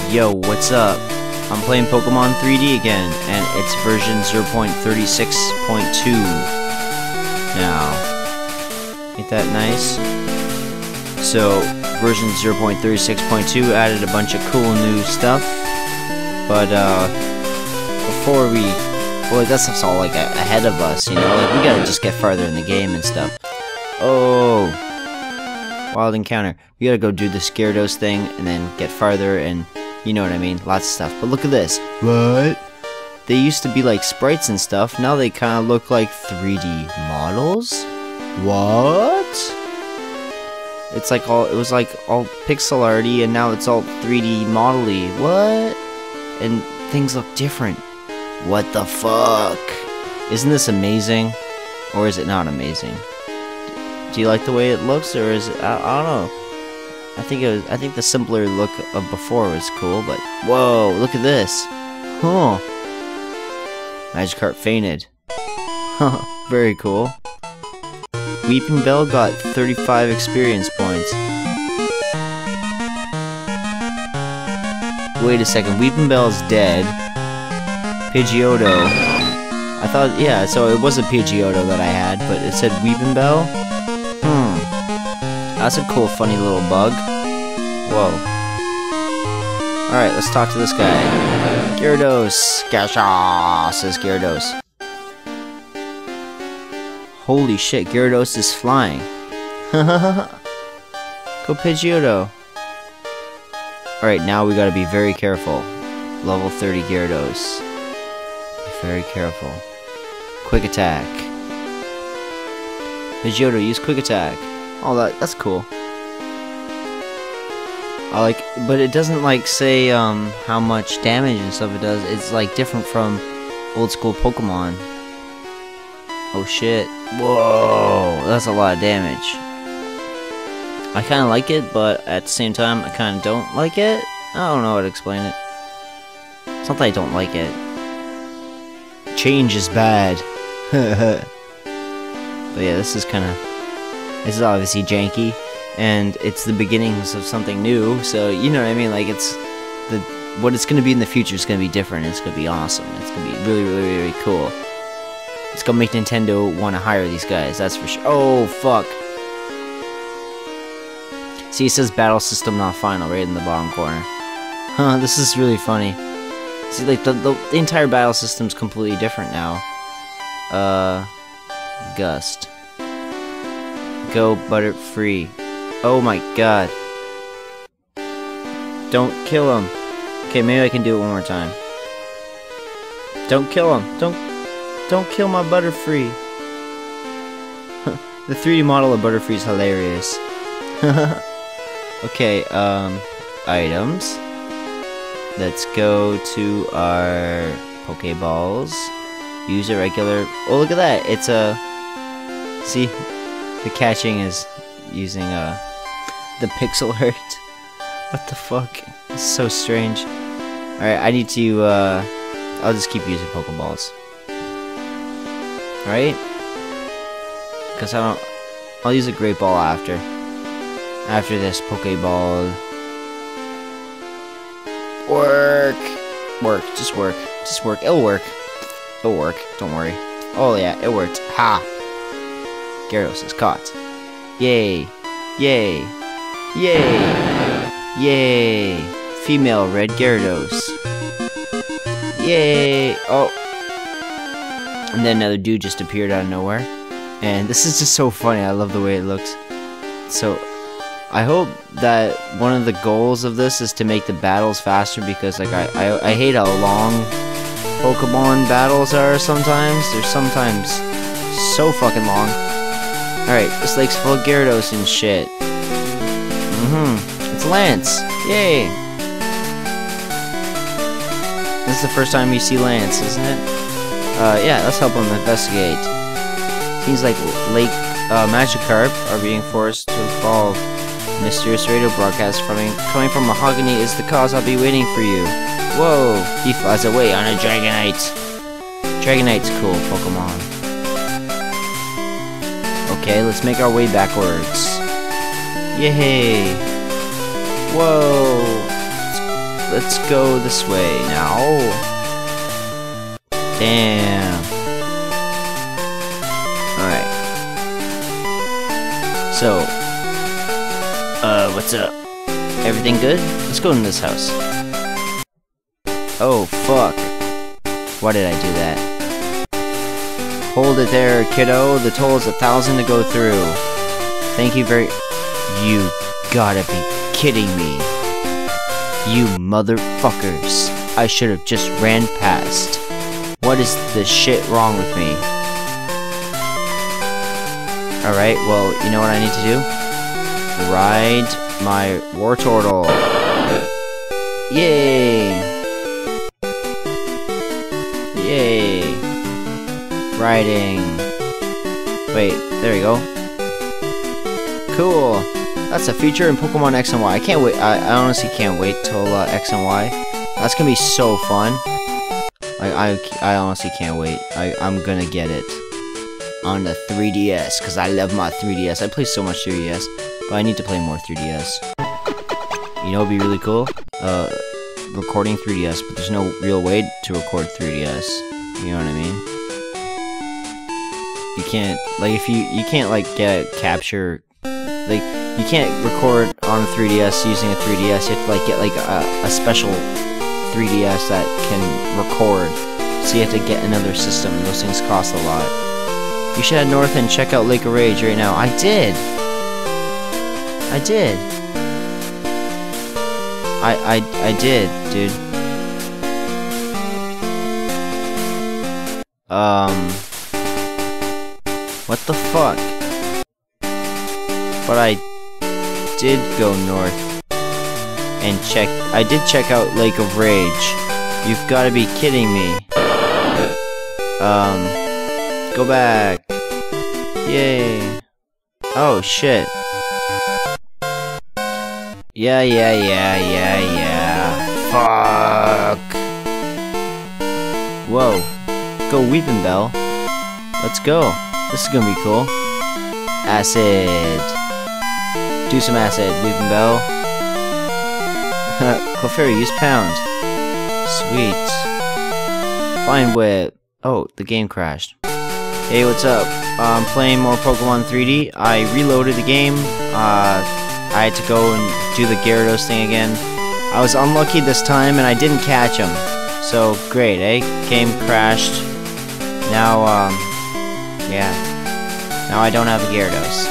Yo, what's up? I'm playing Pokemon 3D again, and it's version 0.36.2 now. Ain't that nice? So, version 0.36.2 added a bunch of cool new stuff, but before we... well, that stuff's all like ahead of us, you know? Like, we gotta just get farther in the game and stuff. Oh! Wild encounter. We gotta go do the Gyarados thing, and then get farther, and... you know what I mean, lots of stuff. But look at this. What? They used to be like sprites and stuff. Now they kind of look like 3D models. What? It's like it was like all pixel arty, and now it's all 3D model-y. What? And things look different. What the fuck? Isn't this amazing? Or is it not amazing? Do you like the way it looks, or is it? I don't know. I think the simpler look of before was cool, but whoa, look at this. Huh. Magikarp fainted. Huh, very cool. Weeping Bell got 35 experience points. Wait a second, Weeping Bell's dead. Pidgeotto. I thought, yeah, so it was a Pidgeotto that I had, but it said Weeping Bell? That's a cool, funny little bug. Whoa. Alright, let's talk to this guy. Gyarados! Gasha! Says Gyarados. Holy shit, Gyarados is flying. Go Pidgeotto. Alright, now we gotta be very careful. Level 30 Gyarados. Be very careful. Quick attack. Pidgeotto, use quick attack. Oh, that's cool. I like, but it doesn't like say how much damage and stuff it does. It's like different from old school Pokemon. Oh shit! Whoa, that's a lot of damage. I kind of like it, but at the same time, I kind of don't like it. I don't know how to explain it. It's not that I don't like it. Change is bad. But yeah, this is obviously janky, and it's the beginnings of something new, so you know what I mean, like what it's gonna be in the future is gonna be different, and it's gonna be awesome, it's gonna be really, really, really cool. It's gonna make Nintendo want to hire these guys, that's for sure. Oh, fuck. See, it says battle system not final right in the bottom corner. Huh, this is really funny. See, like, the entire battle system's completely different now. Gust. Go Butterfree. Oh my god. Don't kill him. Okay, maybe I can do it one more time. Don't kill him. Don't kill my Butterfree. The 3D model of Butterfree is hilarious. Okay, items. Let's go to our Pokeballs. Use a regular... oh, look at that. It's a... see? The catching is using the pixel art. What the fuck? It's so strange. Alright, I need to I'll just keep using Pokeballs. Alright? Because I'll use a Great Ball after this Pokeball. Work. Just work. It'll work. Don't worry. Oh yeah, it worked. Ha! Gyarados is caught. Yay! Yay! Yay! Yay! Female red Gyarados. Yay! Oh! And then another dude just appeared out of nowhere. And this is just so funny. I love the way it looks. So, I hope that one of the goals of this is to make the battles faster, because like I hate how long Pokemon battles are sometimes. They're sometimes so fucking long. Alright, this lake's full of Gyarados and shit. It's Lance! Yay! This is the first time you see Lance, isn't it? Yeah, let's help him investigate. Seems like Lake Magikarp are being forced to evolve. Mysterious radio broadcast coming from Mahogany is the cause. I'll be waiting for you. Whoa! He flies away on a Dragonite. Dragonite's cool Pokemon. Okay, let's make our way backwards. Yay! Whoa! let's go this way now. Damn. Alright. So, what's up? Everything good? Let's go in this house. Oh, fuck. Why did I do that? Hold it there, kiddo. The toll is 1,000 to go through. Thank you very... You gotta be kidding me. You motherfuckers. I should have just ran past. What is the shit wrong with me? Alright, well, you know what I need to do? Ride my war turtle. Yay! Yay! Riding. Wait, there we go. Cool. That's a feature in Pokemon X and Y. I can't wait. I honestly can't wait till X and Y. That's gonna be so fun. I honestly can't wait. I'm gonna get it on the 3DS because I love my 3DS. I play so much 3DS, but I need to play more 3DS. You know, it'd be really cool. Recording 3DS, but there's no real way to record 3DS. You know what I mean? You can't, like, if you can't, like, get a capture, like, you can't record on a 3DS using a 3DS. You have to, like, get, like, a special 3DS that can record. So you have to get another system. Those things cost a lot. You should head north and check out Lake of Rage right now. I did! I did! I did, dude. What the fuck? But I did go north and check. I did check out Lake of Rage. You've got to be kidding me. Go back. Yay. Oh shit. Yeah. Fuck. Whoa. Go Weeping Bell. Let's go. This is gonna be cool. Acid. Do some acid, Weeping Bell. Clefairy, use pound. Sweet. Fine Whip. Oh, the game crashed. Hey, what's up? I'm playing more Pokemon 3D. I reloaded the game. I had to go and do the Gyarados thing again. I was unlucky this time and I didn't catch him. So, great, eh? Game crashed. Now, yeah. Now I don't have a Gyarados.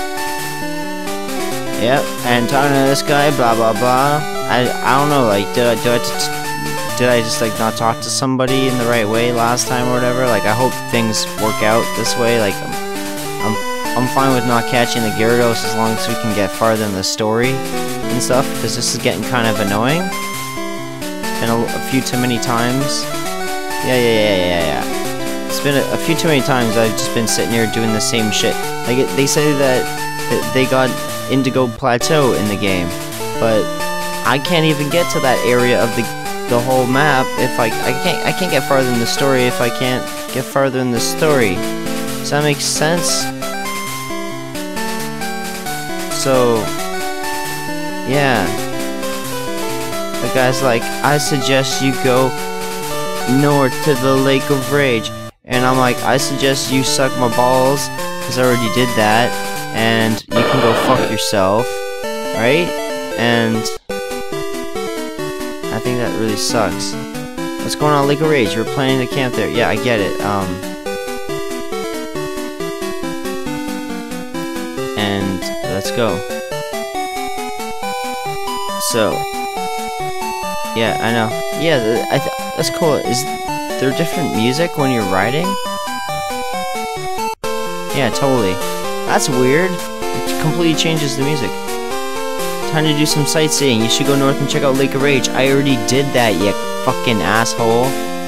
Yep, and talking to this guy, blah blah blah. I don't know, like, did I just, like, not talk to somebody in the right way last time or whatever? Like, I hope things work out this way. Like, I'm fine with not catching the Gyarados as long as we can get farther in the story and stuff, because this is getting kind of annoying. It's been a few too many times. Yeah. It's been a few too many times I've just been sitting here doing the same shit. Like, they say that they got Indigo Plateau in the game, but I can't even get to that area of the whole map if I can't get farther in the story if I can't get farther in the story. Does that make sense? So, yeah. The guy's like, I suggest you go north to the Lake of Rage. And I'm like, I suggest you suck my balls, because I already did that. And you can go fuck yourself. Right? And I think that really sucks. What's going on, Lake of Rage? We're planning to camp there. Yeah, I get it. And let's go. So, yeah, I know. Yeah, that's cool. Is there different music when you're riding? Yeah, totally. That's weird. It completely changes the music. Time to do some sightseeing. You should go north and check out Lake of Rage. I already did that, you fucking asshole.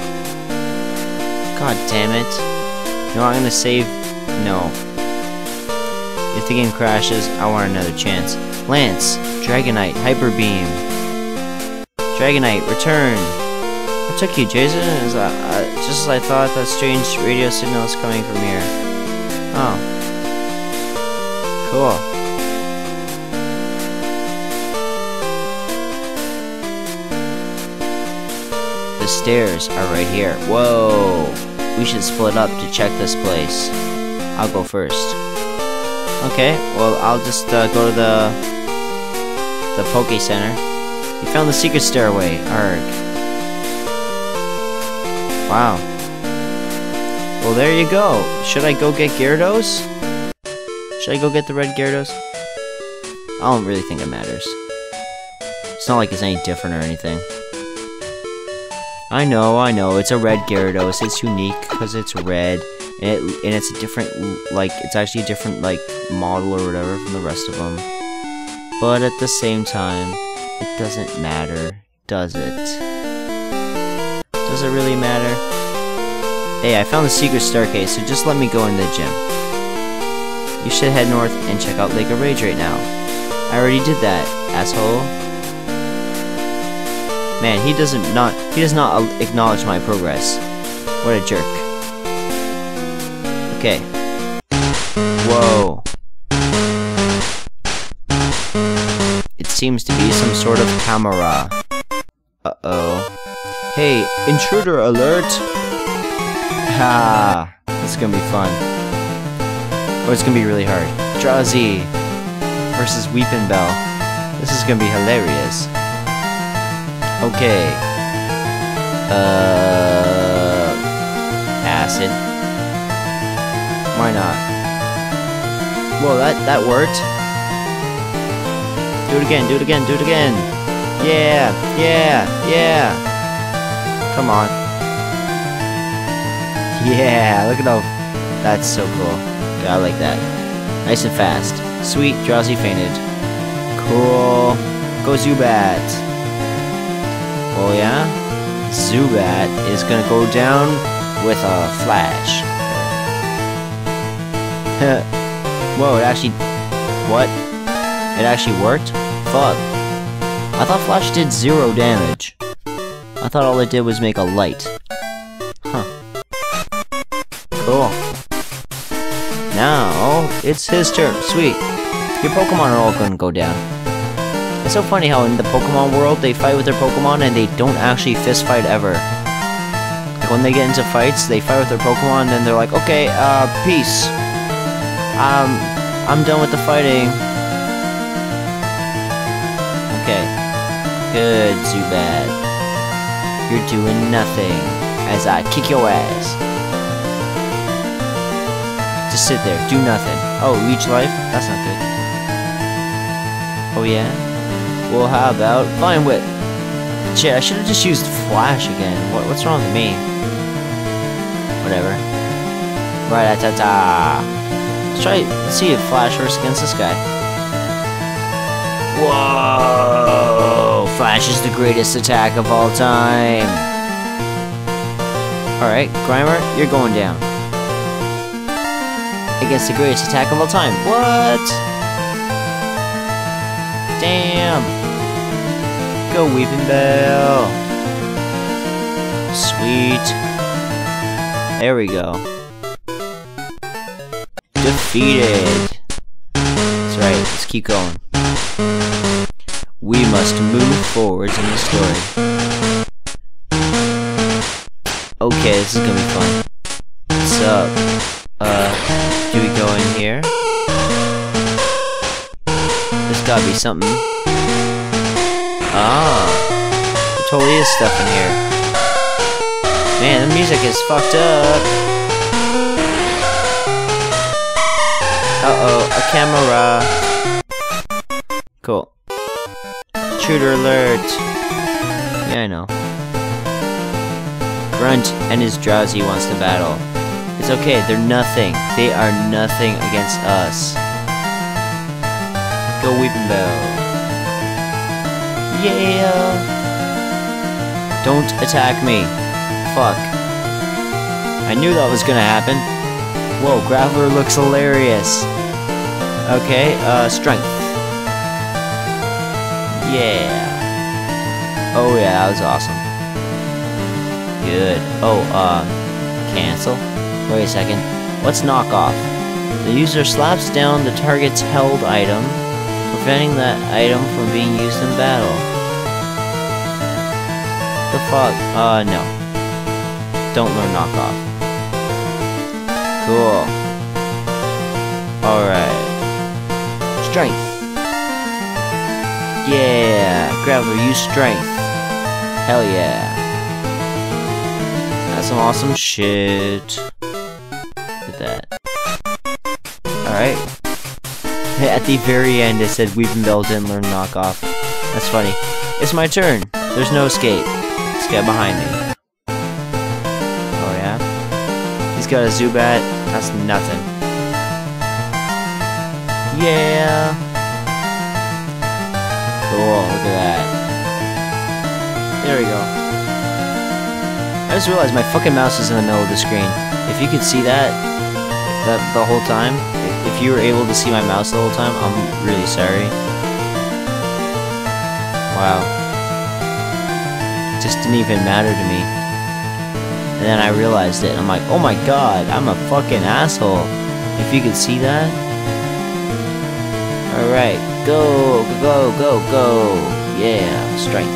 God damn it. No, I'm gonna save... No. If the game crashes, I want another chance. Lance, Dragonite, Hyper Beam. Dragonite, return. What took you, Jason? Just as I thought, that strange radio signal is coming from here. Oh. Cool. stairs are right here. Whoa! We should split up to check this place. I'll go first. Okay, well, I'll just go to the Poke Center. You found the secret stairway. Arg. Wow. Well, there you go. Should I go get Gyarados? Should I go get the red Gyarados? I don't really think it matters. It's not like it's any different or anything. I know, it's a red Gyarados. It's unique because it's red. And it's a different, like, it's actually a different, like, model or whatever from the rest of them. But at the same time, it doesn't matter, does it? Does it really matter? Hey, I found the secret staircase, so just let me go in the gym. You should head north and check out Lake of Rage right now. I already did that, asshole. Man, he does not acknowledge my progress. What a jerk. Okay. Whoa. It seems to be some sort of camera. Uh-oh. Hey, intruder alert! Ha! This is gonna be fun. Oh, it's gonna be really hard. Drowsy versus Weepinbell. This is gonna be hilarious. Okay. Acid. Why not? Whoa, that worked. Do it again, do it again, do it again. Yeah, yeah, yeah. Come on. Yeah, look at how... That's so cool. Yeah, I like that. Nice and fast. Sweet, Drowsy fainted. Cool. Go Zubat. Oh yeah? Zubat is gonna go down with a flash. Whoa, it actually... What? It actually worked? Fuck. I thought Flash did 0 damage. I thought all it did was make a light. Huh. Cool. Now, it's his turn. Sweet. Your Pokemon are all gonna go down. It's so funny how in the Pokemon world, they fight with their Pokemon and they don't actually fist fight ever. Like when they get into fights, they fight with their Pokemon and they're like, okay, peace. I'm done with the fighting. Okay. Good, Zubat. You're doing nothing as I kick your ass. Just sit there, do nothing. Oh, leech life? That's not good. Oh yeah? Well, how about Vine Whip? Shit, I should have just used Flash again. What's wrong with me? Whatever. Right-ta-ta. Let's see if Flash works against this guy. Whoa! Flash is the greatest attack of all time. Alright, Grimer, you're going down. Against the greatest attack of all time. What? Damn! Go Weepinbell! Sweet. There we go. Defeated! That's right, let's keep going. We must move forwards in the story. Okay, this is gonna be fun. What's up? Do we go in here? There's gotta be something. Ah, there totally is stuff in here. Man, the music is fucked up. Uh-oh, a camera. Cool. Intruder alert. Yeah, I know. Grunt and his Drowsy wants to battle. It's okay, they're nothing. They are nothing against us. Go Weepinbell. Yeah! Don't attack me. Fuck. I knew that was gonna happen. Whoa, Graveler looks hilarious. Okay, strength. Yeah. Oh yeah, that was awesome. Good. Oh, cancel. Wait a second. What's knockoff? The user slaps down the target's held item, preventing that item from being used in battle. The fuck? No. Don't learn knockoff. Cool. Alright. Strength. Yeah. Graveler, use strength. Hell yeah. That's some awesome shit. Look at that. Alright. At the very end, it said Weepinbell didn't learn knockoff. That's funny. It's my turn. There's no escape. This guy behind me. Oh yeah? He's got a Zubat. That's nothing. Yeah! Cool, look at that. There we go. I just realized my fucking mouse is in the middle of the screen. If you could see that the whole time, if you were able to see my mouse the whole time, I'm really sorry. Wow. It just didn't even matter to me. And then I realized it, and I'm like, oh my god, I'm a fucking asshole. If you could see that. Alright, go, go, go, go. Yeah, strength.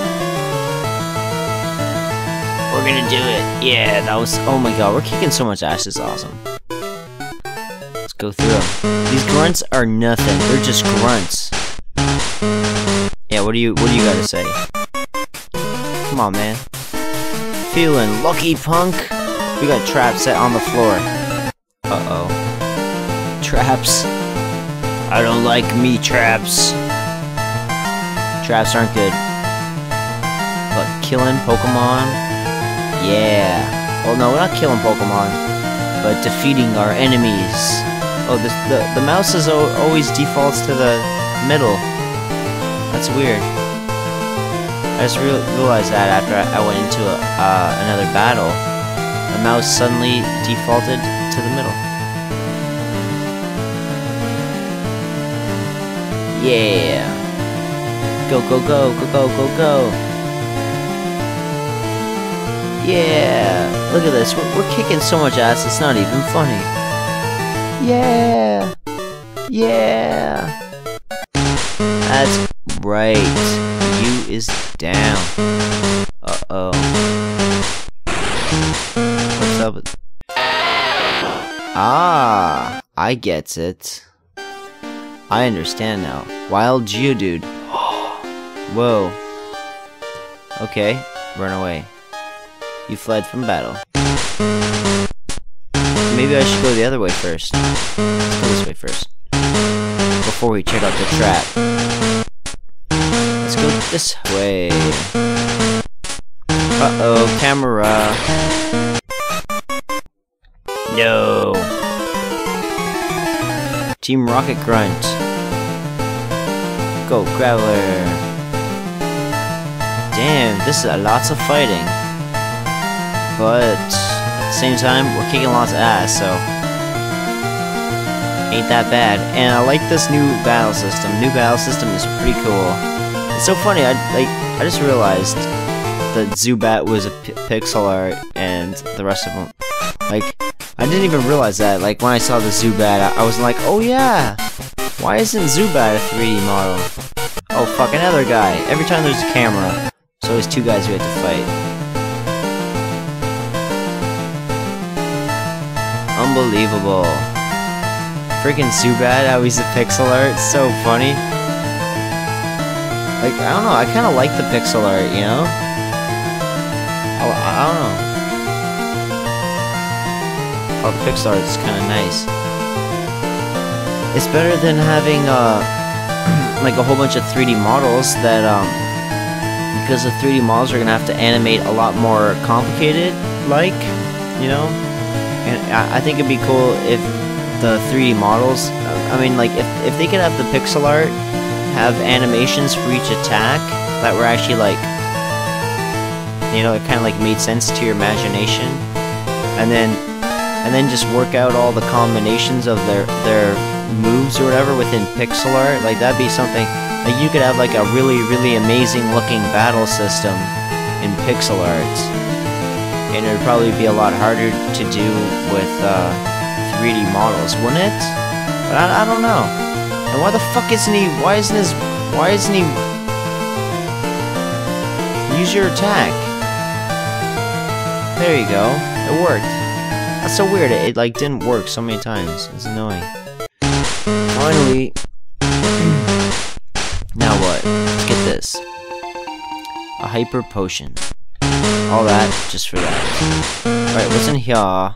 We're gonna do it. Yeah, that was, oh my god, we're kicking so much ass, it's awesome. Let's go through them. These grunts are nothing, they're just grunts. Yeah, what do you gotta say? Come on, man. Feeling lucky, punk? We got traps set on the floor. Uh-oh. Traps. I don't like me traps. Traps aren't good. But killing Pokemon? Yeah. Well, no, we're not killing Pokemon, but defeating our enemies. Oh, the mouse is always defaults to the middle. That's weird. I just realized that after I went into another battle, the mouse suddenly defaulted to the middle. Yeah! Go, go, go, go, go, go, go! Yeah! Look at this, we're kicking so much ass, it's not even funny. Yeah! Yeah! That's right. U is down. Uh-oh. What's up with... Ah! I gets it. I understand now. Wild Geodude. Whoa. Okay, run away. You fled from battle. Maybe I should go the other way first. Let's go this way first. Before we check out the trap. Let's go this way. Uh-oh, camera. No. Team Rocket Grunt. Go, Graveler. Damn, this is lots of fighting. But at the same time, we're kicking lots of ass, so ain't that bad. And I like this new battle system. New battle system is pretty cool. It's so funny. I just realized that Zubat was a pixel art, and the rest of them, like, I didn't even realize that. Like, when I saw the Zubat, I was like, oh yeah, why isn't Zubat a 3D model? Oh fuck, another guy. Every time there's a camera, there's always two guys we have to fight. Unbelievable. Freaking Zubat, how he's a pixel art, it's so funny. Like, I don't know, I kinda like the pixel art, you know? I don't know. Oh, the pixel art is kinda nice. It's better than having, like a whole bunch of 3D models that, because the 3D models are gonna have to animate a lot more complicated, like, you know? And I think it'd be cool if the 3D models, I mean, like, if they could have the pixel art have animations for each attack that were actually, like, you know, it kind of, like, made sense to your imagination, and then just work out all the combinations of their moves or whatever within pixel art, like, that'd be something, like, you could have, like, a really, really amazing looking battle system in pixel art. And it would probably be a lot harder to do with 3D models, wouldn't it? But I don't know. And why the fuck isn't he? Why isn't he? Use your attack. There you go. It worked. That's so weird. It like didn't work so many times. It's annoying. Finally. Now what? Let's get this. A hyper potion. All that just for that. Alright, what's in here?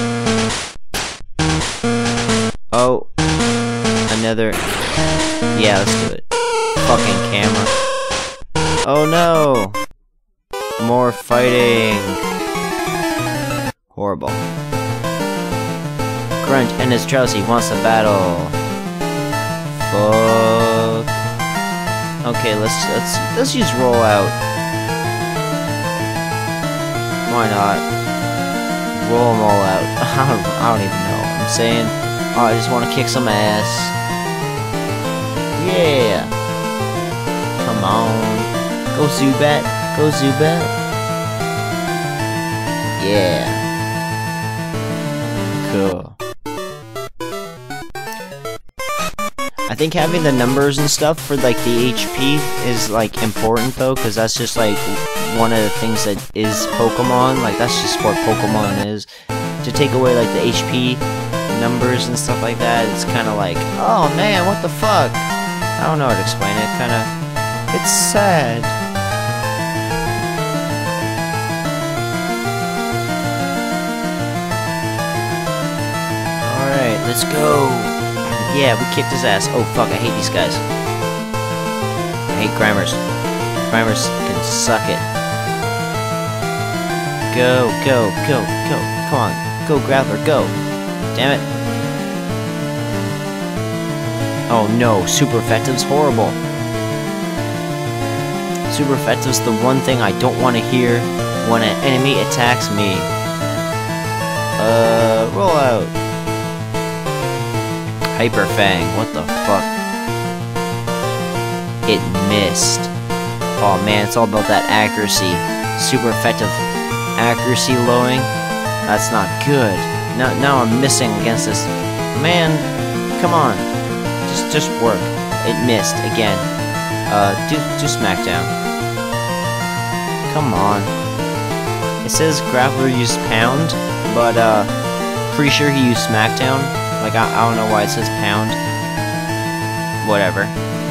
Oh. Another. Yeah, let's do it. Fucking camera. Oh no! More fighting. Horrible. Grunt and his Drowsy wants to battle. Fuck. Okay, let's use rollout. Why not? Roll them all out. I don't even know. I'm saying, oh, I just want to kick some ass. Yeah. Come on. Go Zubat. Go Zubat. Yeah. Cool. I think having the numbers and stuff for like the HP is like important though, because that's just like one of the things that is Pokemon. Like that's just what Pokemon is. To take away like the HP numbers and stuff like that, it's kind of like, oh man, what the fuck? I don't know how to explain it. Kind of, it's sad. All right, let's go. Yeah, we kicked his ass. Oh fuck, I hate these guys. I hate Grammars. Grammars can suck it. Go, go, go, go. Come on. Go, Grappler, go. Damn it. Oh no, super effective's horrible. Super effective's the one thing I don't want to hear when an enemy attacks me. Roll out. Hyper Fang, what the fuck? It missed. Oh man, it's all about that accuracy. Super effective accuracy lowing. That's not good. Now I'm missing against this. Man, come on. Just work. It missed again. Do Smackdown. Come on. It says Grappler used Pound, but pretty sure he used Smackdown. Like, I don't know why it says Pound. Whatever.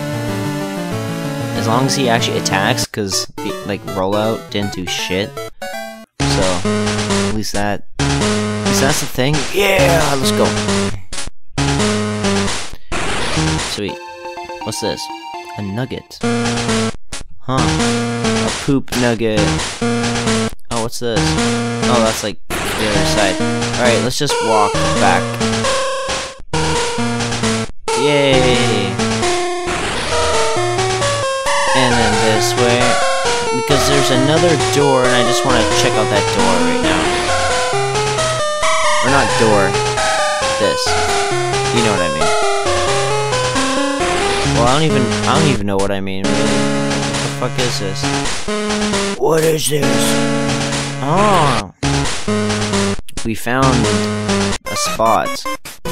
As long as he actually attacks, because, like, Rollout didn't do shit. So, at least that's the thing. Yeah, let's go. Sweet. What's this? A nugget. Huh. A poop nugget. Oh, what's this? Oh, that's, like, the other side. Alright, let's just walk back. Yay! And then this way, because there's another door, and I just want to check out that door right now. Or not door. This. You know what I mean. Well, I don't even know what I mean, really. What the fuck is this? What is this? Oh! We found a spot.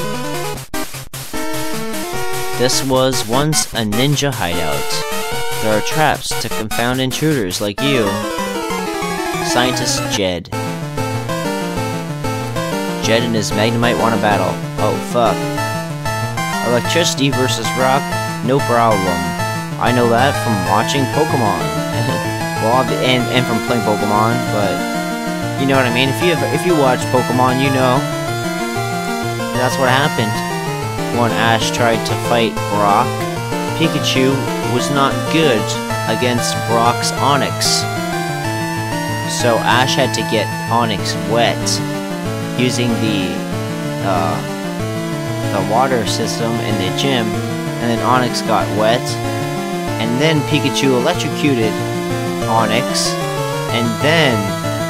This was once a ninja hideout. There are traps to confound intruders like you. Scientist Jed. Jed and his Magnemite want to battle. Oh, fuck. Electricity versus rock? No problem. I know that from watching Pokemon. Well, and from playing Pokemon, but you know what I mean? If you watch Pokemon, you know. That's what happened. When Ash tried to fight Brock, Pikachu was not good against Brock's Onix. So Ash had to get Onix wet using the water system in the gym, and then Onix got wet, and then Pikachu electrocuted Onix, and then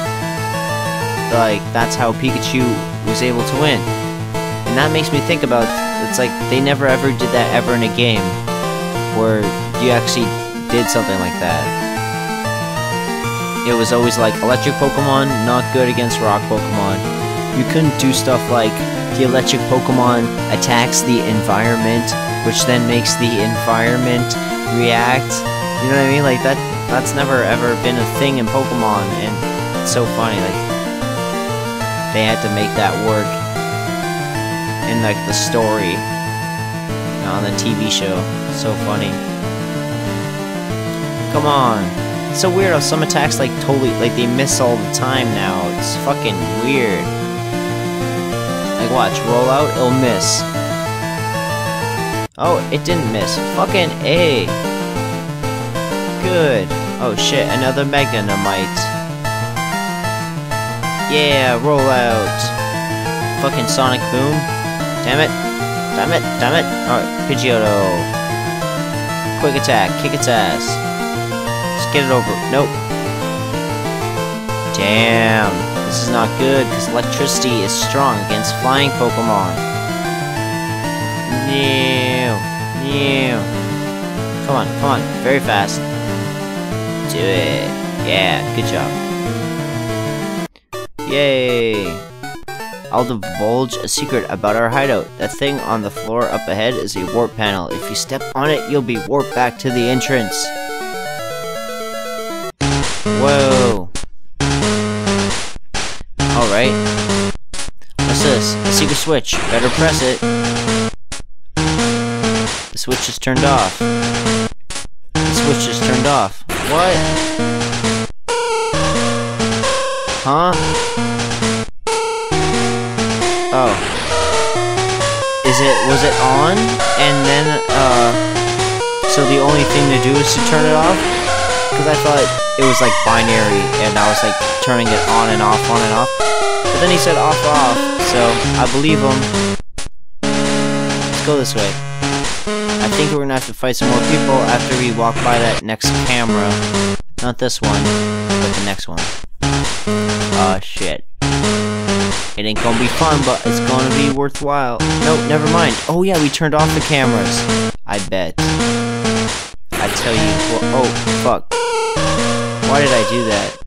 like that's how Pikachu was able to win. And that makes me think about, it's like they never ever did that ever in a game where you actually did something like that. It was always like electric Pokemon not good against rock Pokemon. You couldn't do stuff like the electric Pokemon attacks the environment, which then makes the environment react. You know what I mean? Like that's never ever been a thing in Pokemon, and it's so funny. Like they had to make that work in like the story on the TV show. So funny. Come on. It's so weird how some attacks like totally like they miss all the time now. It's fucking weird. Like watch, roll out, it'll miss. Oh, it didn't miss. Fucking A. Good. Oh shit, another Mega Knight. Yeah, roll out. Fucking Sonic Boom. Damn it. Damn it. Damn it. Alright, Pidgeotto. Quick attack. Kick its ass. Just get it over. Nope. Damn. This is not good, because electricity is strong against flying Pokemon. Come on, come on. Very fast. Do it. Yeah, good job. Yay. I'll divulge a secret about our hideout. That thing on the floor up ahead is a warp panel. If you step on it, you'll be warped back to the entrance. Whoa. Alright. What's this? A secret switch. Better press it. The switch is turned off. The switch is turned off. What? Huh? Oh. Was it on? And then, so the only thing to do is to turn it off? Because I thought it was like binary, and I was like turning it on and off, on and off. But then he said off, off, so I believe him. Let's go this way. I think we're gonna have to fight some more people after we walk by that next camera. Not this one, but the next one. Oh shit. It ain't gonna be fun, but it's gonna be worthwhile. No, never mind. Oh yeah, we turned off the cameras. I bet. I tell you, well, oh fuck. Why did I do that?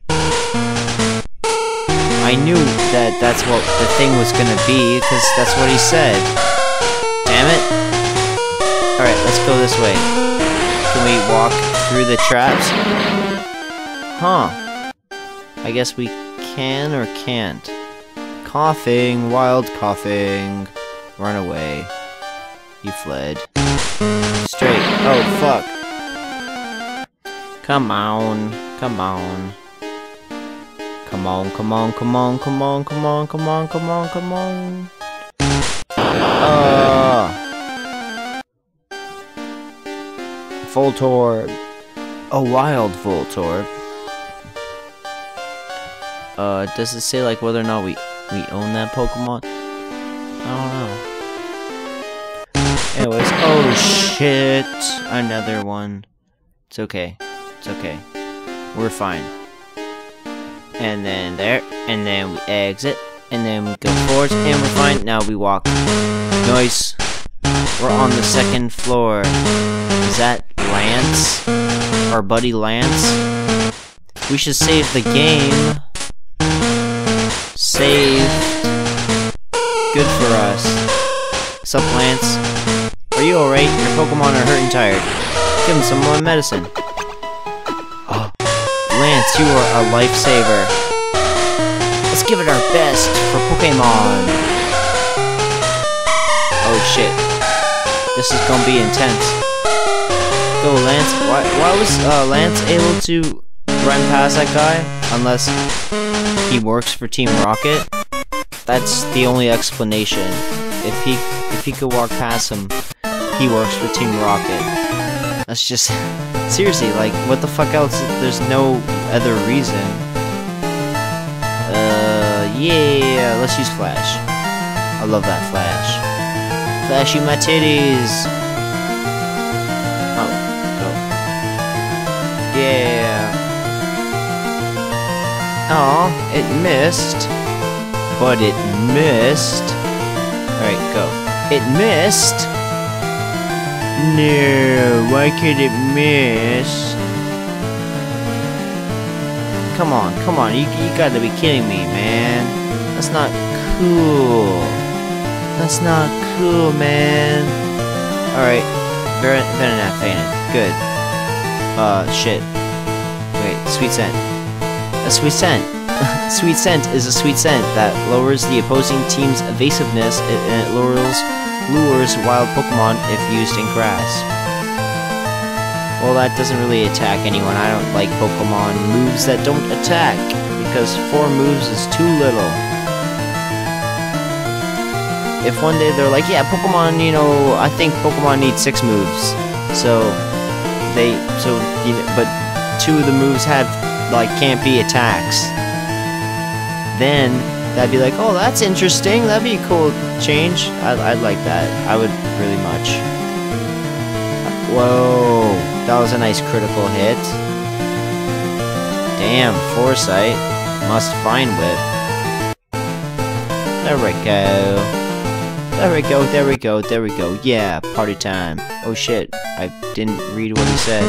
I knew that that's what the thing was gonna be, because that's what he said. Damn it. Alright, let's go this way. Can we walk through the traps? Huh. I guess we can or can't. Coughing, wild coughing. Run away. You fled. Straight. Oh, fuck. Come on. Come on. Come on, come on, come on, come on, come on, come on, come on, come on. Voltorb. A wild Voltorb. Does it say like whether or not we own that Pokemon? I don't know. Anyways, oh shit, another one. It's okay. It's okay. We're fine. And then there, and then we exit, and then we go forward, and we're fine. Now we walk. Nice. We're on the second floor. Is that Lance? Our buddy Lance? We should save the game. Saved. Good for us. What's up, Lance? Are you alright? Your Pokemon are hurt and tired. Give them some more medicine. Oh. Lance, you are a lifesaver. Let's give it our best for Pokemon. Oh shit. This is gonna be intense. Go, Lance. Why was Lance able to run past that guy? Unless he works for Team Rocket? That's the only explanation. If he could walk past him, he works for Team Rocket. That's just... seriously, like, what the fuck else? There's no other reason. Yeah, let's use Flash. I love that Flash. Flashy my titties! Oh, go. Yeah. Aw, it missed. But it missed. Alright, go. It missed? No, why could it miss? Come on, you gotta be kidding me, man. That's not cool. That's not cool, man. Alright, Venonat fainted. Good. Shit. Wait, Sweet Scent. A Sweet Scent. Sweet Scent is a sweet scent that lowers the opposing team's evasiveness and it lures wild Pokemon if used in grass. Well, that doesn't really attack anyone. I don't like Pokemon moves that don't attack, because 4 moves is too little. If one day they're like, yeah, Pokemon, you know, I think Pokemon need 6 moves. But 2 of the moves have, like, can't be attacks. Then, that'd be like, oh, that's interesting. That'd be a cool change. I'd like that. I would really much. Whoa, that was a nice critical hit. Damn, Foresight. Must find Whip. There we go. There we go, there we go, there we go. Yeah, party time. Oh shit, I didn't read what he said.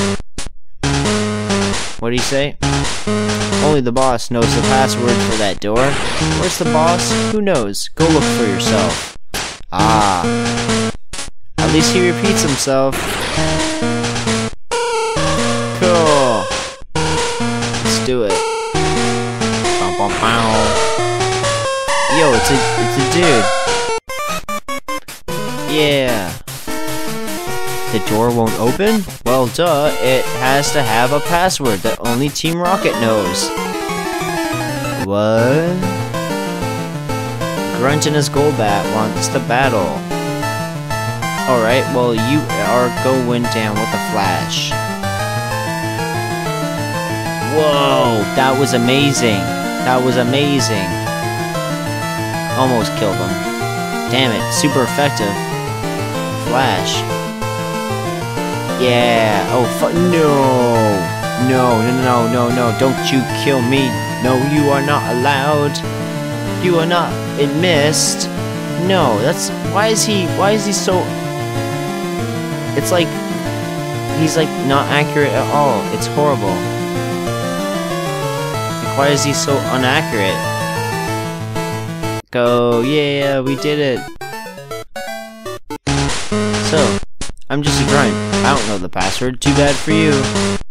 What did he say? Only the boss knows the password for that door. Where's the boss? Who knows? Go look for yourself. Ah. At least he repeats himself. Cool. Let's do it. Bow, bow, bow. Yo, it's a dude. Yeah. The door won't open? Well, duh, it has to have a password that only Team Rocket knows. What? Grunt and his Golbat wants to battle. Alright, well, you are going down with a flash. Whoa, that was amazing. That was amazing. Almost killed him. Damn it, super effective. Flash. Yeah. Oh, no. Don't you kill me. No, you are not allowed. You are not. It missed. No, that's... Why is he so... It's like... He's like not accurate at all. It's horrible. Like, why is he so inaccurate? Go. Yeah, we did it. So, I'm just a grunt. I don't know the password. Too bad for you.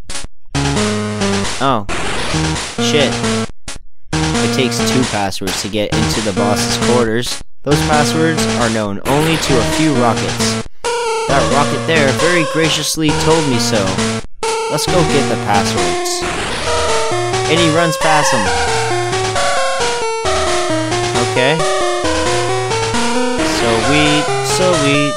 Oh. Shit. It takes 2 passwords to get into the boss's quarters. Those passwords are known only to a few rockets. That rocket there very graciously told me so. Let's go get the passwords. And he runs past them. Okay. Sweet.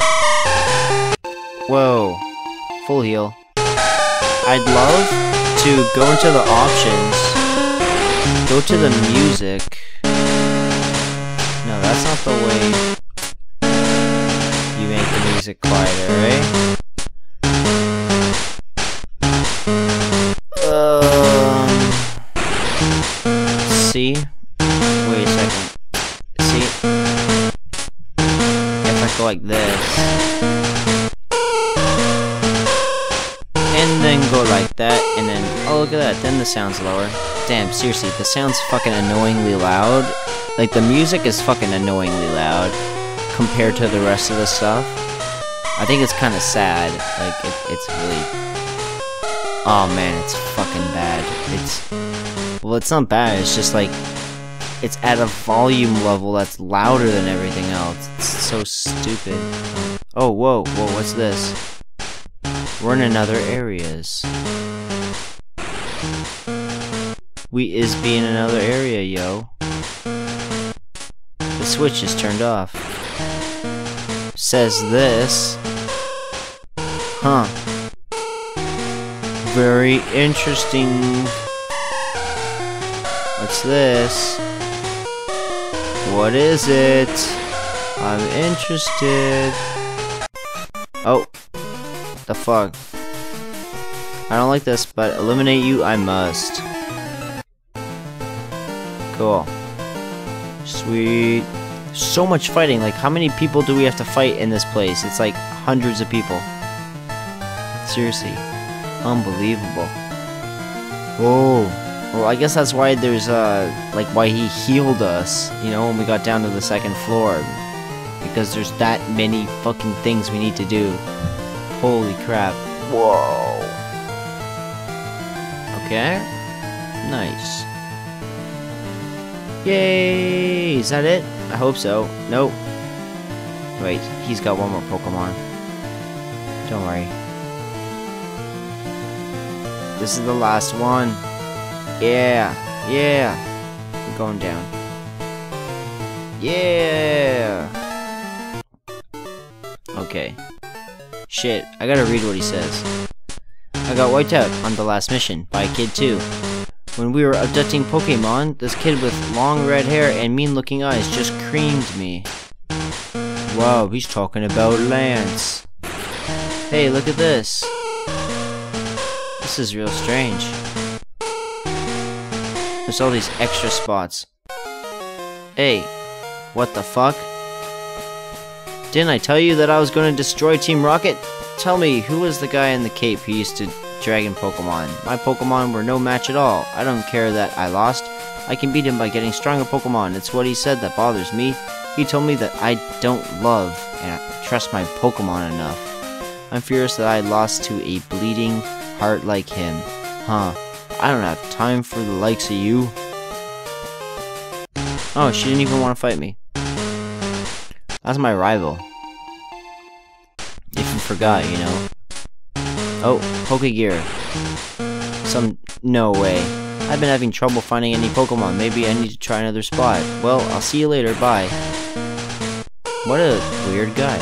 Whoa. Full heal. I'd love to go into the options. Go to the music. No, that's not the way you make the music quieter, right? See? Wait a second. See? If I go like this. And then go like that, and then, oh look at that, then the sound's lower. Damn, seriously, the sound's fucking annoyingly loud. Like, the music is fucking annoyingly loud compared to the rest of the stuff. I think it's kind of sad. Like, it's really... Oh man, it's fucking bad. Well, it's not bad, it's just like... It's at a volume level that's louder than everything else. It's so stupid. Oh, whoa, what's this? We're in other areas. We is being in another area, yo. The switch is turned off. Says this. Huh. Very interesting. What's this? What is it? I'm interested. Oh. The fuck? I don't like this, but eliminate you I must. Cool. Sweet. So much fighting. Like, how many people do we have to fight in this place? It's like hundreds of people. Seriously. Unbelievable. Whoa. Well, I guess that's why there's, like, why he healed us, you know, when we got down to the 2nd floor. Because there's that many fucking things we need to do. Holy crap. Whoa. Okay. Nice. Yay! Is that it? I hope so. Nope. Wait, he's got one more Pokemon. Don't worry. This is the last one. Yeah! Yeah! I'm going down. Yeah! Okay. Shit, I gotta read what he says. I got wiped out on the last mission by a kid too. When we were abducting Pokemon, this kid with long red hair and mean-looking eyes just creamed me. Wow, he's talking about Lance. Hey, look at this. This is real strange. There's all these extra spots. Hey, what the fuck? Didn't I tell you that I was going to destroy Team Rocket? Tell me, who was the guy in the cape who used to dragon Pokemon? My Pokemon were no match at all. I don't care that I lost. I can beat him by getting stronger Pokemon. It's what he said that bothers me. He told me that I don't love and trust my Pokemon enough. I'm furious that I lost to a bleeding heart like him. Huh. I don't have time for the likes of you. Oh, she didn't even want to fight me. That's my rival. If you forgot, you know. Oh, Pokegear. No way. I've been having trouble finding any Pokemon. Maybe I need to try another spot. Well, I'll see you later. Bye. What a weird guy.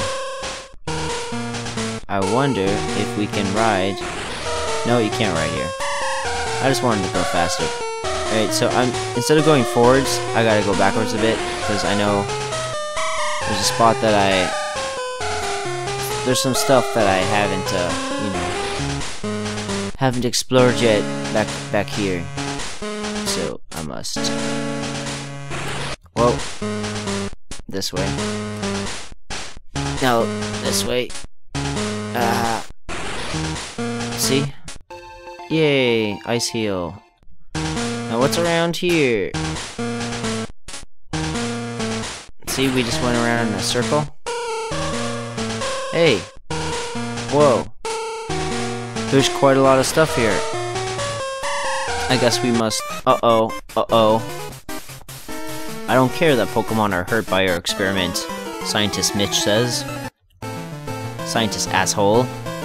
I wonder if we can ride. No, you can't ride here. I just wanted to go faster. Alright, so instead of going forwards, I gotta go backwards a bit, because I know there's a spot that there's some stuff that I haven't explored yet back here. So I must. Whoa. This way. No, this way. See? Yay, Ice Heal. Now what's around here? See, we just went around in a circle. Hey! Whoa. There's quite a lot of stuff here. I guess we must... Uh-oh. Uh-oh. I don't care that Pokemon are hurt by our experiment, Scientist Mitch says. Scientist asshole.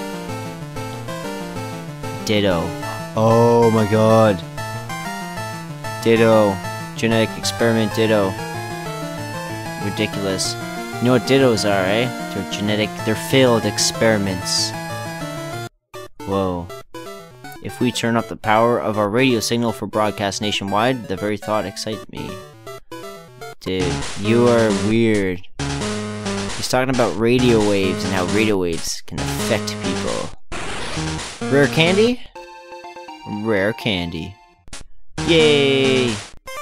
Ditto. Oh my god. Ditto. Genetic experiment Ditto. Ridiculous. You know what Dittos are, eh? They're failed experiments. Whoa. If we turn up the power of our radio signal for broadcast nationwide, the very thought excites me. Dude, you are weird. He's talking about radio waves and how radio waves can affect people. Rare candy? Rare candy. Yay!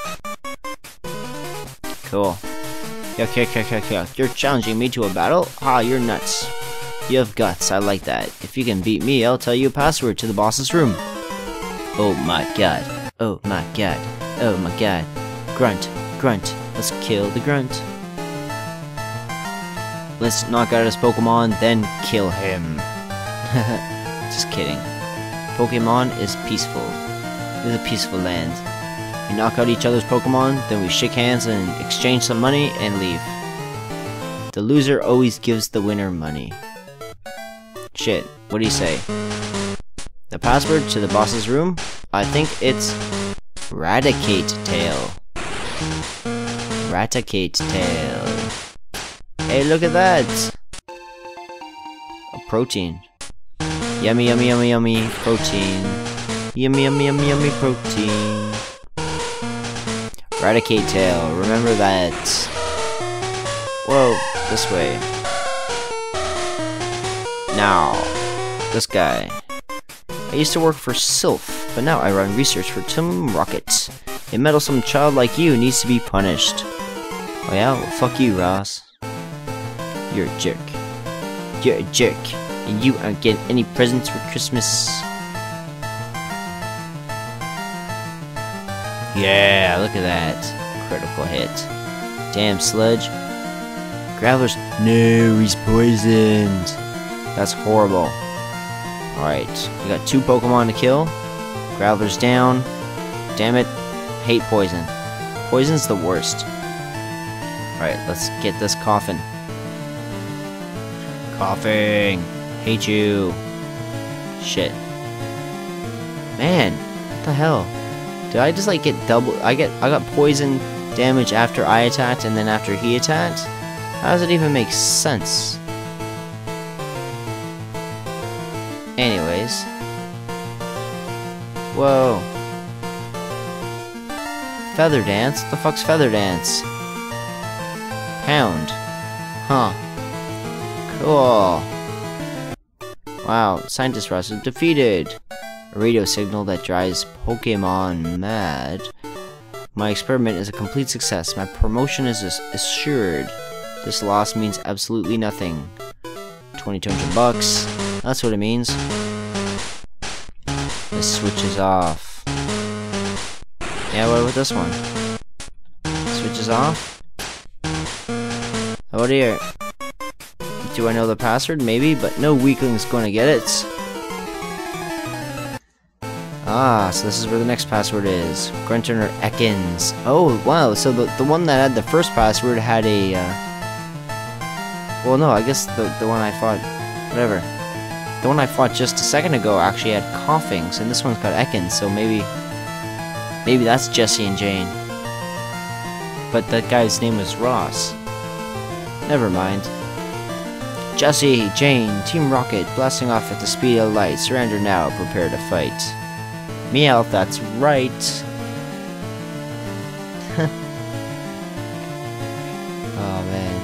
Cool. Yuck. You're challenging me to a battle? Ah, you're nuts. You have guts, I like that. If you can beat me, I'll tell you a password to the boss's room. Oh my god. Oh my god. Oh my god. Grunt. Let's kill the grunt. Let's knock out his Pokemon, then kill him. Just kidding. Pokemon is peaceful. It's a peaceful land. We knock out each other's Pokemon, then we shake hands and exchange some money and leave. The loser always gives the winner money. Shit, what do you say? The password to the boss's room? I think it's Raticate Tail. Raticate Tail. Hey, look at that! A protein. Yummy protein. Yummy protein. Raticate Tail, remember that. Whoa, this way. Now, this guy. I used to work for Sylph, but now I run research for Team Rocket. A meddlesome child like you needs to be punished. Oh yeah? Well, fuck you, Ross. You're a jerk. You're a jerk. And you aren't getting any presents for Christmas. Yeah, look at that. Critical hit. Damn, Sludge. Graveler's... No, he's poisoned. That's horrible. Alright, we got 2 Pokemon to kill. Graveler's down. Damn it. Hate poison. Poison's the worst. Alright, let's get this coughing. Coughing. Hate you. Shit. Man, what the hell? Did I just like get double? I got poison damage after I attacked and then after he attacked? How does it even make sense? Anyways. Whoa. Feather Dance? What the fuck's Feather Dance? Pound. Huh. Cool. Wow, Scientist Roster defeated. A radio signal that drives Pokemon mad. My experiment is a complete success. My promotion is assured. This loss means absolutely nothing. 2,200 bucks. That's what it means. This switches off. Yeah, what with this one? Switches off? Oh dear. Do I know the password? Maybe, but no weakling's going to get it. Ah, so this is where the next password is. Grunton or Ekans. Oh, wow, so the one that had the first password had a, well, no, I guess the one I fought, whatever. The one I fought just a second ago actually had coughings, and this one's got Ekans, so maybe that's Jesse and Jane. But that guy's name was Ross. Never mind. Jesse, Jane, Team Rocket, blasting off at the speed of light. Surrender now, prepare to fight. Meowth, that's right. Oh man.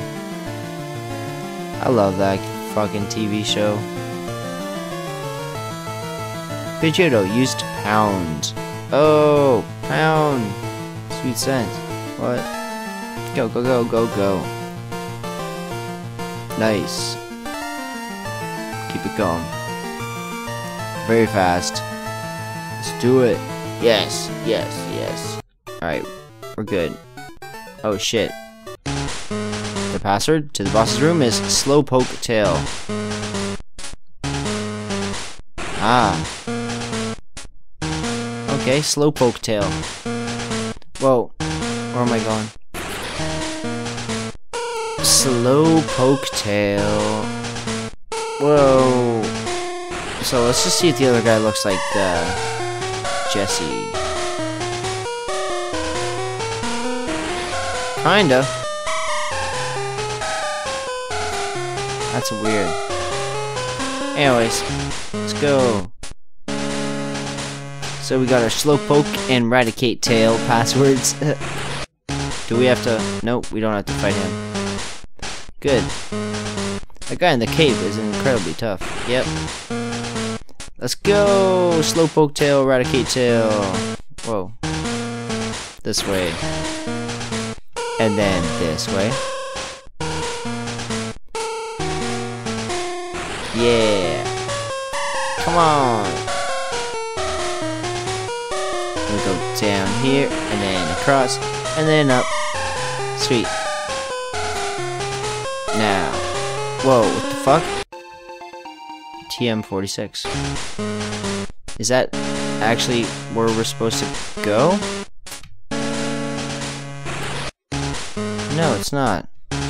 I love that fucking TV show. Pidgeotto used pound. Oh, pound. Sweet scent. What? Go, go, go, go, go. Nice. Keep it going. Very fast. Let's do it. Yes, yes, yes. Alright, we're good. Oh shit. The password to the boss's room is Slowpoke Tail. Ah. Okay, Slowpoke Tail. Whoa. Where am I going? Slowpoke Tail. Whoa. So let's just see if the other guy looks like Jesse. Kinda. That's weird. Anyways, let's go. So we got our Slowpoke and Raticate Tail passwords. Do we have to? Nope, we don't have to fight him. Good. That guy in the cave is incredibly tough. Yep. Let's go! Slowpoke Tail, Raticate Tail. Whoa. This way. And then this way. Yeah. Come on. We go down here, and then across, and then up. Sweet. Now. Whoa, what the fuck? TM46. Is that actually where we're supposed to go? No, it's not.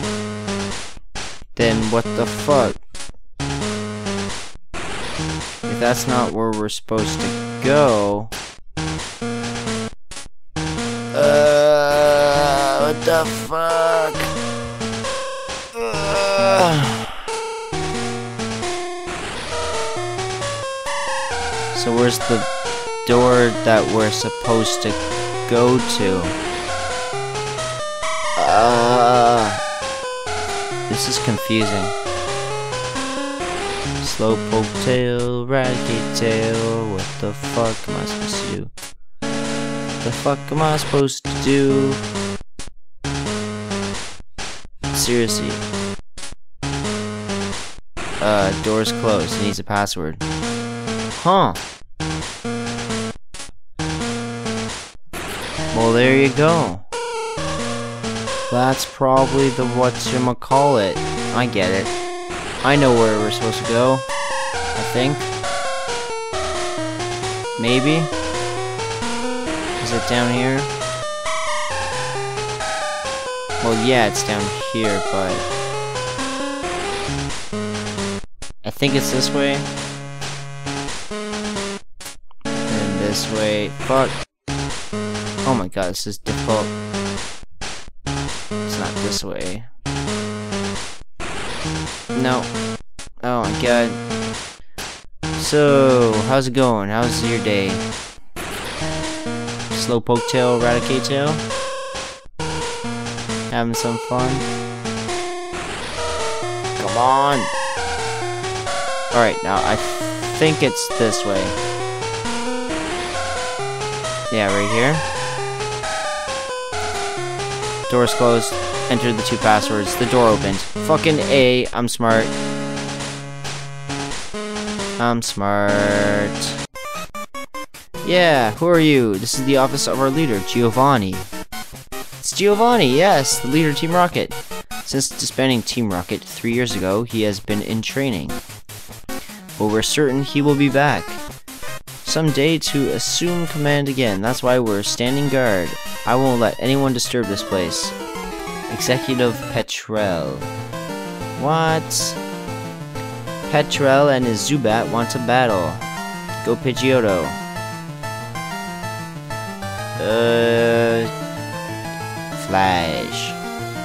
Then what the fuck? If that's not where we're supposed to go... what the fuck? So where's the door that we're supposed to go to? This is confusing. Slowpoke Tail, Raticate Tail, what the fuck am I supposed to do? What the fuck am I supposed to do? Seriously. Door's closed, it needs a password. Huh. Well, there you go. That's probably the whatchamacallit. I get it. I know where we're supposed to go. I think. Maybe? Is it down here? Well, yeah, it's down here, but I think it's this way. And this way. Fuck. Oh my god, this is difficult. It's not this way. No. Oh my god. So, how's it going? How's your day? Slowpoke tail, Eradicate tail? Having some fun? Come on! Alright, now I think it's this way. Yeah, right here. Door's closed. Enter the 2 passwords. The door opened. Fucking A. I'm smart. I'm smart. Yeah, who are you? This is the office of our leader, Giovanni. It's Giovanni, yes, the leader of Team Rocket. Since disbanding Team Rocket 3 years ago, he has been in training. But we're certain he will be back someday to assume command again. That's why we're standing guard. I won't let anyone disturb this place. Executive Petrel. What? Petrel and his Zubat want to battle. Go Pidgeotto. Flash.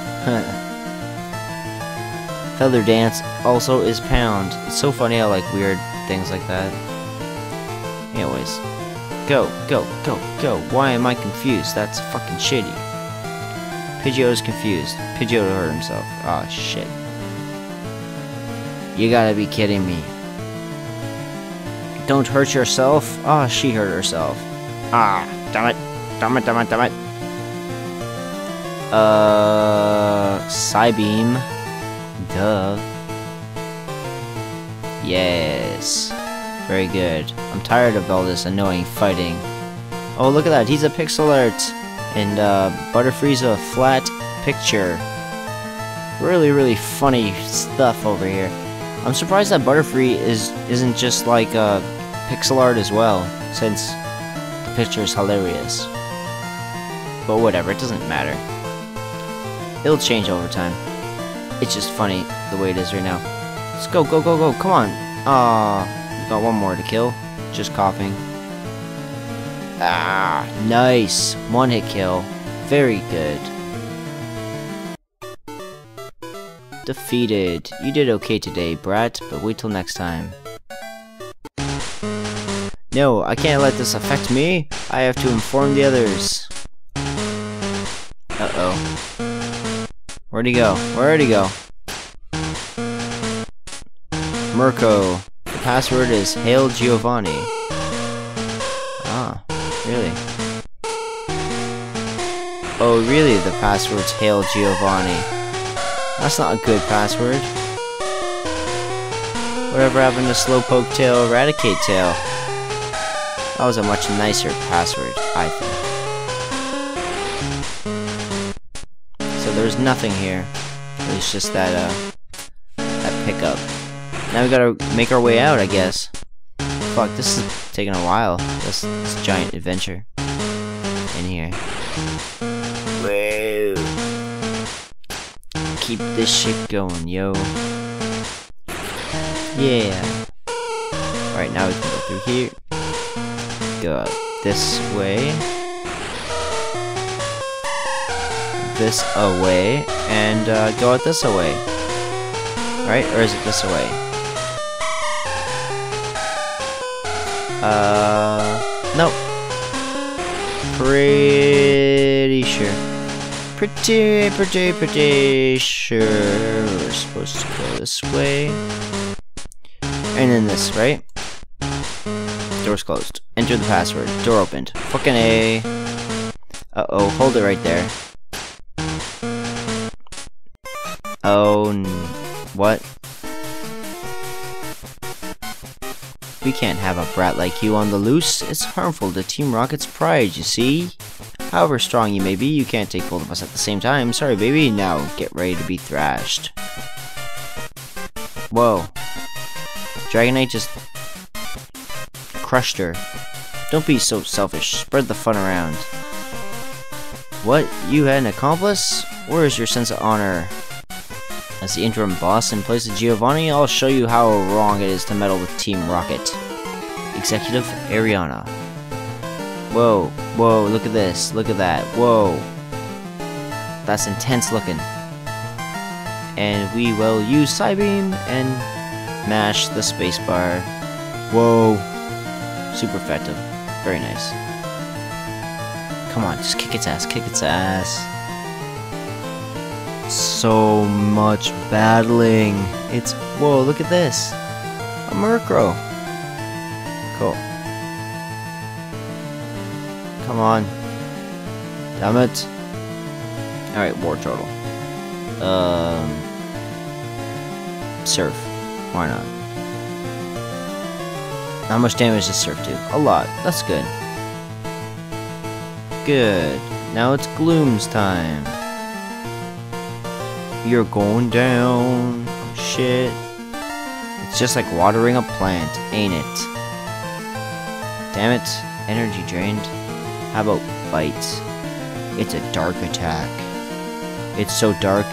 Feather Dance also is Pound. It's so funny how like weird things like that. Anyways. Go, go, go, go. Why am I confused? That's fucking shitty. Pidgeotto's confused. Pidgeotto hurt himself. Aw, shit. You gotta be kidding me. Don't hurt yourself? Ah, she hurt herself. Ah, damn it. Damn it, damn it, damn it. Psybeam. Duh. Yes. Very good. I'm tired of all this annoying fighting. Oh, look at that. He's a pixel art. And, Butterfree's a flat picture. Really, really funny stuff over here. I'm surprised that Butterfree isn't just like, pixel art as well, since the picture is hilarious. But whatever, it doesn't matter. It'll change over time. It's just funny the way it is right now. Let's go, go, go, go, come on. We got one more to kill. Just coughing. Ah, nice. One hit kill. Very good. Defeated. You did okay today, brat, but wait till next time. No, I can't let this affect me. I have to inform the others. Uh-oh. Where'd he go? Where'd he go? Mirko. The password is Hail Giovanni. Ah, really? Oh, really? The password's Hail Giovanni. That's not a good password. Whatever happened to Slowpoke Tail, Eradicate Tail? That was a much nicer password, I think. So there's nothing here. It's just that pickup. Now we gotta make our way out, I guess. Fuck, this is taking a while. This giant adventure in here. Whoa. Keep this shit going, yo. Yeah. Alright, now we can go through here. Go out this way. This away. And go out this away. Right? Or is it this away? Nope. Pretty sure. Pretty sure we're supposed to go this way. And then this, right? Door's closed. Enter the password. Door opened. Fucking A. Uh-oh, hold it right there. Oh, what? We can't have a brat like you on the loose. It's harmful to Team Rocket's pride, you see? However strong you may be, you can't take both of us at the same time. Sorry, baby. Now, get ready to be thrashed. Whoa. Dragonite just crushed her. Don't be so selfish. Spread the fun around. What? You had an accomplice? Where is your sense of honor? As the interim boss in place of Giovanni, I'll show you how wrong it is to meddle with Team Rocket. Executive Ariana. Whoa, whoa, look at this, look at that, whoa. That's intense looking. And we will use Psybeam and mash the spacebar. Whoa. Super effective. Very nice. Come on, just kick its ass, kick its ass. So much battling. It's, whoa, look at this. A Murkrow. Cool. Come on. Damn it. Alright, War Turtle. Surf. Why not? How much damage does Surf do? A lot. That's good. Good. Now it's Gloom's time. You're going down. Oh, shit. It's just like watering a plant, ain't it? Damn it. Energy drained. How about Bite? It's a dark attack. It's so dark.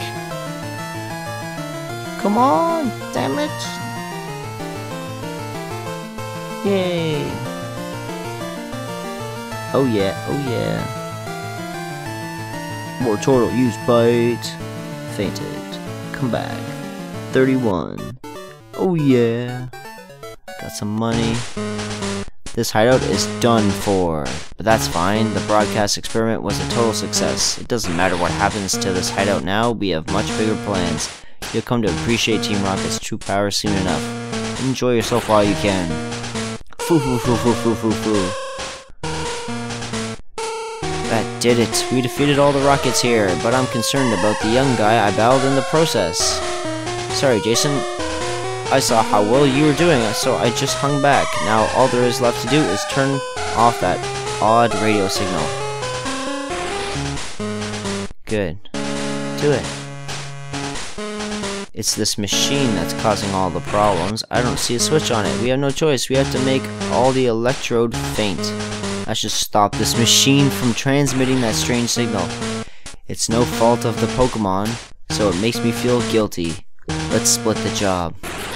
Come on! Damn it! Yay! Oh yeah, oh yeah. More turtle, use Bite. Fainted. Come back. 31. Oh yeah. Got some money. This hideout is done for. But that's fine. The broadcast experiment was a total success. It doesn't matter what happens to this hideout now, we have much bigger plans. You'll come to appreciate Team Rocket's true power soon enough. Enjoy yourself while you can. Foo foo foo foo foo foo foo. That did it. We defeated all the Rockets here, but I'm concerned about the young guy I battled in the process. Sorry, Jason. I saw how well you were doing, so I just hung back. Now all there is left to do is turn off that odd radio signal. Good. Do it. It's this machine that's causing all the problems. I don't see a switch on it. We have no choice. We have to make all the electrode faint. I should stop this machine from transmitting that strange signal. It's no fault of the Pokemon, so it makes me feel guilty. Let's split the job.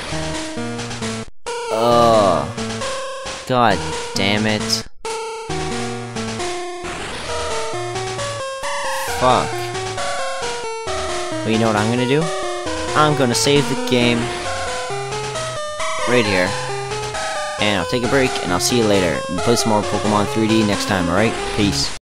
Ugh. God damn it. Fuck. Well, you know what I'm gonna do? I'm gonna save the game right here. And I'll take a break, and I'll see you later. We'll play some more Pokemon 3D next time, alright? Peace.